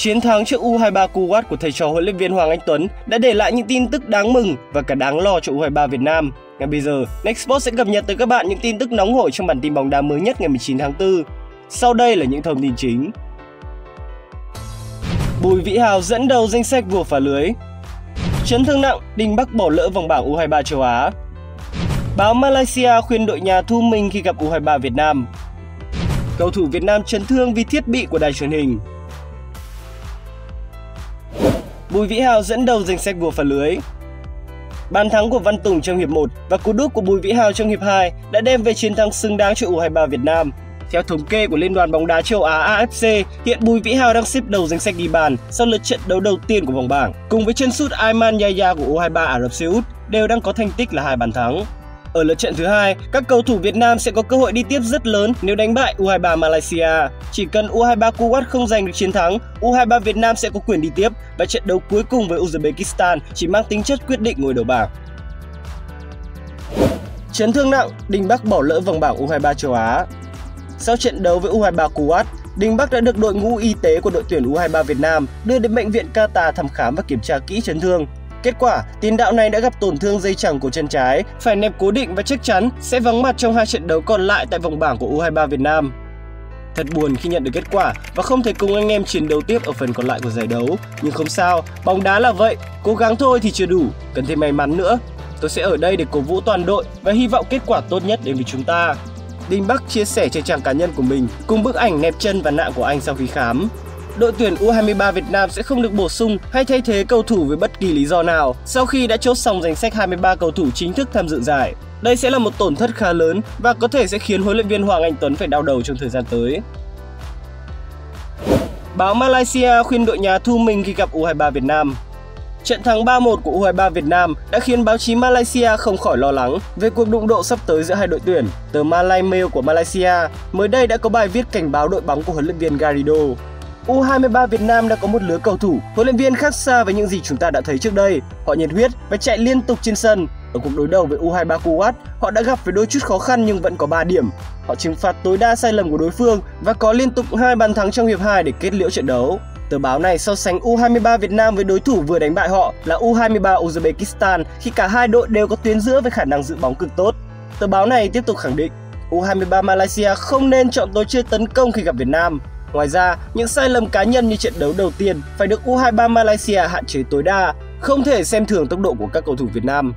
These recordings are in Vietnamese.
Chiến thắng trước U23 Kuwait của thầy trò huấn luyện viên Hoàng Anh Tuấn đã để lại những tin tức đáng mừng và cả đáng lo cho U23 Việt Nam. Ngay bây giờ, Nextsport sẽ cập nhật tới các bạn những tin tức nóng hổi trong bản tin bóng đá mới nhất ngày 19 tháng 4. Sau đây là những thông tin chính. Bùi Vĩ Hào dẫn đầu danh sách vua phá lưới. Chấn thương nặng, Đinh Bắc bỏ lỡ vòng bảng U23 châu Á. Báo Malaysia khuyên đội nhà thu mình khi gặp U23 Việt Nam. Cầu thủ Việt Nam chấn thương vì thiết bị của đài truyền hình. Bùi Vĩ Hào dẫn đầu danh sách vua phá lưới. Bàn thắng của Văn Tùng trong hiệp 1 và cú đúp của Bùi Vĩ Hào trong hiệp 2 đã đem về chiến thắng xứng đáng cho U23 Việt Nam. Theo thống kê của Liên đoàn bóng đá châu Á AFC, hiện Bùi Vĩ Hào đang xếp đầu danh sách ghi bàn sau lượt trận đấu đầu tiên của vòng bảng. Cùng với chân sút Ayman Yahya của U23 Ả Rập Xê Út đều đang có thành tích là 2 bàn thắng. Ở lượt trận thứ hai, các cầu thủ Việt Nam sẽ có cơ hội đi tiếp rất lớn nếu đánh bại U23 Malaysia. Chỉ cần U23 Kuwait không giành được chiến thắng, U23 Việt Nam sẽ có quyền đi tiếp và trận đấu cuối cùng với Uzbekistan chỉ mang tính chất quyết định ngôi đầu bảng. Chấn thương nặng, Đinh Bắc bỏ lỡ vòng bảng U23 châu Á. Sau trận đấu với U23 Kuwait, Đinh Bắc đã được đội ngũ y tế của đội tuyển U23 Việt Nam đưa đến bệnh viện Qatar thăm khám và kiểm tra kỹ chấn thương. Kết quả, tiền đạo này đã gặp tổn thương dây chằng cổ chân trái, phải nẹp cố định và chắc chắn sẽ vắng mặt trong 2 trận đấu còn lại tại vòng bảng của U23 Việt Nam. Thật buồn khi nhận được kết quả và không thể cùng anh em chiến đấu tiếp ở phần còn lại của giải đấu. Nhưng không sao, bóng đá là vậy, cố gắng thôi thì chưa đủ, cần thêm may mắn nữa. Tôi sẽ ở đây để cổ vũ toàn đội và hy vọng kết quả tốt nhất đến với chúng ta. Đinh Bắc chia sẻ trên trang cá nhân của mình cùng bức ảnh nẹp chân và nạng của anh sau khi khám. Đội tuyển U23 Việt Nam sẽ không được bổ sung hay thay thế cầu thủ với bất kỳ lý do nào sau khi đã chốt xong danh sách 23 cầu thủ chính thức tham dự giải. Đây sẽ là một tổn thất khá lớn và có thể sẽ khiến huấn luyện viên Hoàng Anh Tuấn phải đau đầu trong thời gian tới. Báo Malaysia khuyên đội nhà thu mình khi gặp U23 Việt Nam. Trận thắng 3-1 của U23 Việt Nam đã khiến báo chí Malaysia không khỏi lo lắng về cuộc đụng độ sắp tới giữa hai đội tuyển. Tờ Malay Mail của Malaysia mới đây đã có bài viết cảnh báo đội bóng của huấn luyện viên Garrido. U23 Việt Nam đã có một lứa cầu thủ, huấn luyện viên khác xa với những gì chúng ta đã thấy trước đây. Họ nhiệt huyết và chạy liên tục trên sân. Ở cuộc đối đầu với U23 Kuwait, họ đã gặp phải đôi chút khó khăn nhưng vẫn có 3 điểm. Họ trừng phạt tối đa sai lầm của đối phương và có liên tục 2 bàn thắng trong hiệp 2 để kết liễu trận đấu. Tờ báo này so sánh U23 Việt Nam với đối thủ vừa đánh bại họ là U23 Uzbekistan khi cả hai đội đều có tuyến giữa với khả năng dự bóng cực tốt. Tờ báo này tiếp tục khẳng định U23 Malaysia không nên chọn lối chơi tấn công khi gặp Việt Nam. Ngoài ra, những sai lầm cá nhân như trận đấu đầu tiên phải được U23 Malaysia hạn chế tối đa, không thể xem thường tốc độ của các cầu thủ Việt Nam.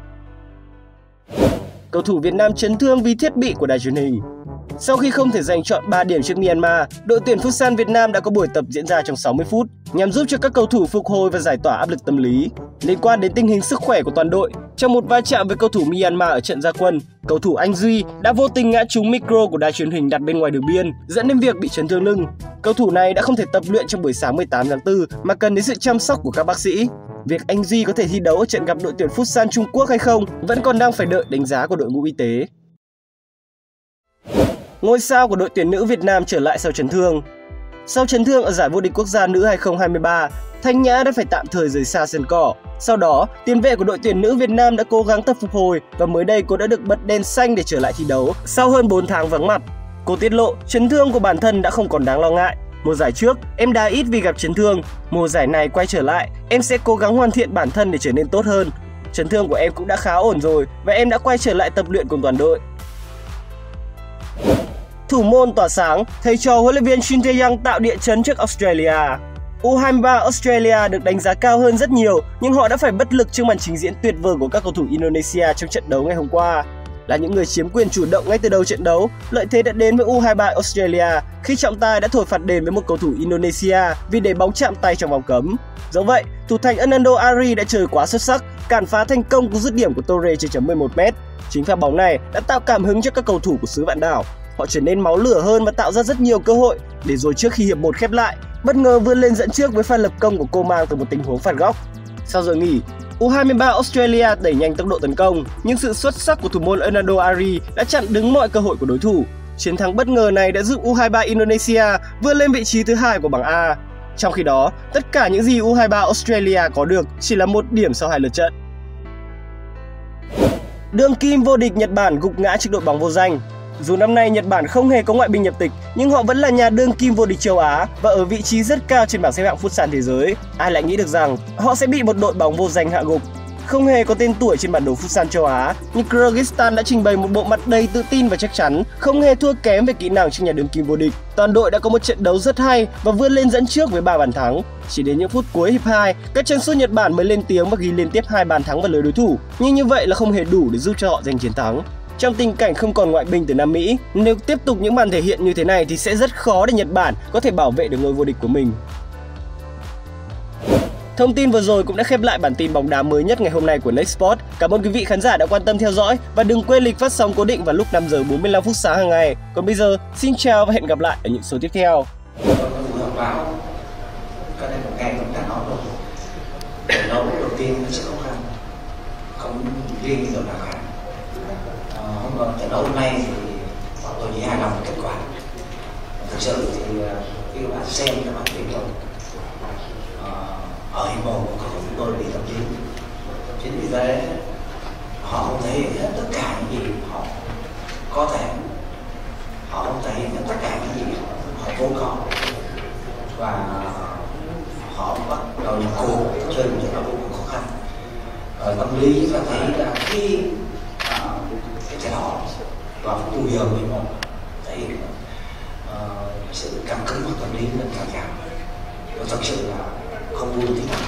Cầu thủ Việt Nam chấn thương vì thiết bị của đài truyền hình. Sau khi không thể giành trọn 3 điểm trước Myanmar, đội tuyển Futsal Việt Nam đã có buổi tập diễn ra trong 60 phút nhằm giúp cho các cầu thủ phục hồi và giải tỏa áp lực tâm lý. Liên quan đến tình hình sức khỏe của toàn đội, trong một va chạm với cầu thủ Myanmar ở trận ra quân, cầu thủ Anh Duy đã vô tình ngã trúng micro của đài truyền hình đặt bên ngoài đường biên, dẫn đến việc bị chấn thương lưng. Cầu thủ này đã không thể tập luyện trong buổi sáng 18 tháng 4 mà cần đến sự chăm sóc của các bác sĩ. Việc anh Duy có thể thi đấu ở trận gặp đội tuyển Futsal Trung Quốc hay không vẫn còn đang phải đợi đánh giá của đội ngũ y tế. Ngôi sao của đội tuyển nữ Việt Nam trở lại sau chấn thương. Sau chấn thương ở giải vô địch quốc gia nữ 2023, Thanh Nhã đã phải tạm thời rời xa sân cỏ. Sau đó, tiền vệ của đội tuyển nữ Việt Nam đã cố gắng tập phục hồi và mới đây cô đã được bật đèn xanh để trở lại thi đấu sau hơn 4 tháng vắng mặt. Cô tiết lộ chấn thương của bản thân đã không còn đáng lo ngại. Mùa giải trước, em đá ít vì gặp chấn thương. Mùa giải này quay trở lại, em sẽ cố gắng hoàn thiện bản thân để trở nên tốt hơn. Chấn thương của em cũng đã khá ổn rồi và em đã quay trở lại tập luyện cùng toàn đội. Thủ môn tỏa sáng, thầy trò huấn luyện viên Shin Tae-young tạo địa chấn trước Australia. U23 Australia được đánh giá cao hơn rất nhiều, nhưng họ đã phải bất lực trước màn trình diễn tuyệt vời của các cầu thủ Indonesia trong trận đấu ngày hôm qua. Là những người chiếm quyền chủ động ngay từ đầu trận đấu, lợi thế đã đến với U23 Australia khi trọng tài đã thổi phạt đền với một cầu thủ Indonesia vì để bóng chạm tay trong vòng cấm. Dẫu vậy, thủ thành Hernando Ari đã chơi quá xuất sắc, cản phá thành công cú dứt điểm của Torre trên chấm 11m. Chính pha bóng này đã tạo cảm hứng cho các cầu thủ của xứ Vạn Đảo. Họ trở nên máu lửa hơn và tạo ra rất nhiều cơ hội để rồi trước khi hiệp 1 khép lại, bất ngờ vươn lên dẫn trước với pha lập công của cô Mang từ một tình huống phạt góc. Sau giờ nghỉ, U23 Australia đẩy nhanh tốc độ tấn công, nhưng sự xuất sắc của thủ môn Hernando Ari đã chặn đứng mọi cơ hội của đối thủ. Chiến thắng bất ngờ này đã giúp U23 Indonesia vươn lên vị trí thứ 2 của bảng A. Trong khi đó, tất cả những gì U23 Australia có được chỉ là 1 điểm sau 2 lượt trận. Đương kim vô địch Nhật Bản gục ngã trước đội bóng vô danh. Dù năm nay Nhật Bản không hề có ngoại binh nhập tịch, nhưng họ vẫn là nhà đương kim vô địch châu Á và ở vị trí rất cao trên bảng xếp hạng Futsal thế giới. Ai lại nghĩ được rằng họ sẽ bị một đội bóng vô danh hạ gục. Không hề có tên tuổi trên bản đồ Futsal châu Á, nhưng Kyrgyzstan đã trình bày một bộ mặt đầy tự tin và chắc chắn, không hề thua kém về kỹ năng trước nhà đương kim vô địch. Toàn đội đã có một trận đấu rất hay và vươn lên dẫn trước với 3 bàn thắng. Chỉ đến những phút cuối hiệp 2, các chân sút Nhật Bản mới lên tiếng và ghi liên tiếp 2 bàn thắng vào lưới đối thủ. Nhưng như vậy là không hề đủ để giúp cho họ giành chiến thắng. Trong tình cảnh không còn ngoại binh từ Nam Mỹ, nếu tiếp tục những màn thể hiện như thế này thì sẽ rất khó để Nhật Bản có thể bảo vệ được ngôi vô địch của mình. Thông tin vừa rồi cũng đã khép lại bản tin bóng đá mới nhất ngày hôm nay của Nextsport. Cảm ơn quý vị khán giả đã quan tâm theo dõi và đừng quên lịch phát sóng cố định vào lúc 5 giờ 45 phút sáng hàng ngày. Còn bây giờ, xin chào và hẹn gặp lại ở những số tiếp theo. Đấu đầu tiên nó sẽ khó khăn, không riêng đội nào cả. Trận đấu hôm nay thì tôi chỉ hài lòng với kết quả. Thực sự thì khi các bạn xem các bạn biết rồi, ở hiệp một của cầu thủ chúng tôi bị tâm lý. Chính vì thế họ không thể hiện hết tất cả những gì họ có thể, họ không thể hiện hết tất cả những gì họ vốn có, và họ bắt đầu nhập cuộc chơi một trận đấu vô cùng khó khăn. Tâm lý chúng ta thấy là khi cái trận họ vào phút bù giờ 11 thể hiện sự căng cứng và tâm lý lên cao cao. Và thật sự là không vui được tí nào.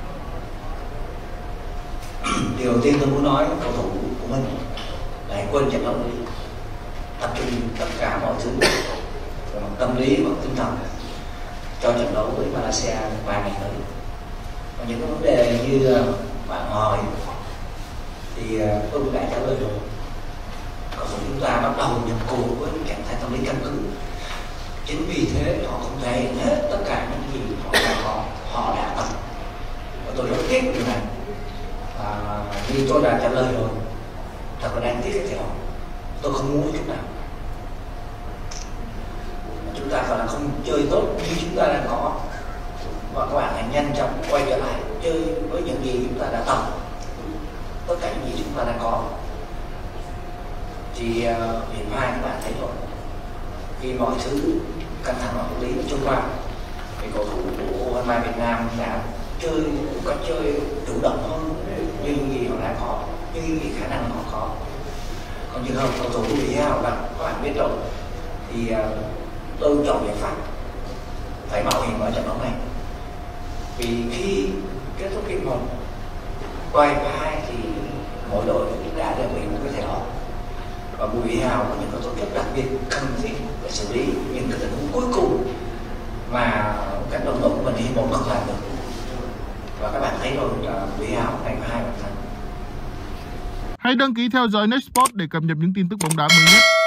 Điều đầu tiên tôi muốn nói với cầu thủ của mình là hãy quên trận đấu đi, tập trung tất cả mọi thứ về mặt tâm lý và tinh thần cho trận đấu với Malaysia 3 ngày tới. Và những cái vấn đề như bạn hỏi thì tôi cũng đã trả lời rồi. Cầu thủ chúng ta bắt đầu nhập cuộc với trạng thái tâm lý căng cứng. Chính vì thế họ không thể hiện hết tất cả những gì họ đã tập. Và tôi rất tiếc điều này. Như tôi đã trả lời rồi, thật là đáng tiếc cái điều đó. Tôi không muốn chút nào. Chúng ta phải là không chơi tốt như chúng ta đang có, và các bạn hãy nhanh chóng quay trở lại chơi với những gì chúng ta đã tập, tất cả những gì chúng ta đang có. Thì hiện nay các bạn thấy rồi, khi mọi thứ căng thẳng và tâm lý trôi qua thì cầu thủ của U23 Việt Nam đã chơi một cách chơi chủ động hơn như những gì họ đã có, như những gì khả năng họ có. Còn trường hợp cầu thủ của Việt Nam các bạn biết rồi, thì tôi chọn giải pháp phải mạo hiểm ở trận đấu này, vì khi kết thúc hiệp 1 qua hiệp 2 thì mỗi đội đã đều bị một cái thẻ đỏ, và Bùi Hào có những cầu thủ rất đặc biệt cần thiết để xử lý những cái tình huống cuối cùng mà các đồng đội của mình hiệp 1 không làm được. Và các bạn thấy rồi là Bùi Hào này có 2 bàn thắng. Hãy đăng ký theo dõi Nextsport để cập nhật những tin tức bóng đá mới nhất.